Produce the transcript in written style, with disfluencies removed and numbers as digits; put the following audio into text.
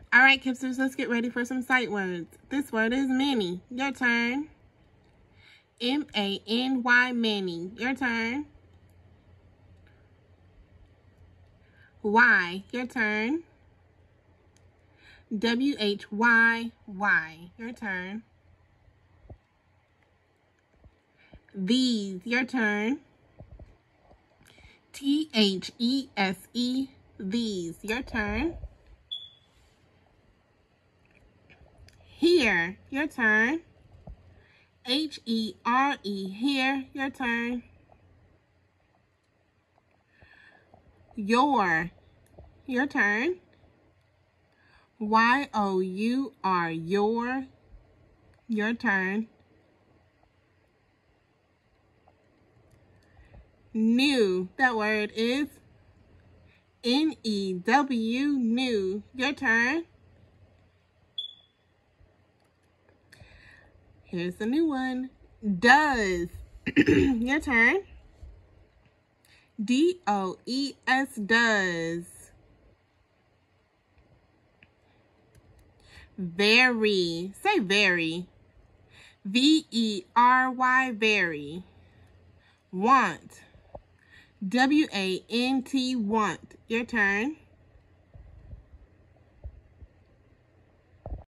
All right, Kipsters, let's get ready for some sight words. This word is many. Your turn. M-A-N-Y, many. Your turn. Y, your turn. W-H-Y-Y, your turn. These, your turn. T-H-E-S-E, these, your turn. Here, your turn. H-E-R-E, here, your turn. Your turn. Y-O-U-R, your turn. New, that word is N-E-W, new, your turn. Here's the new one. Does, your turn. D-O-E-S, does. Very, say very. V-E-R-Y, very. Want. W-A-N-T, want. Your turn.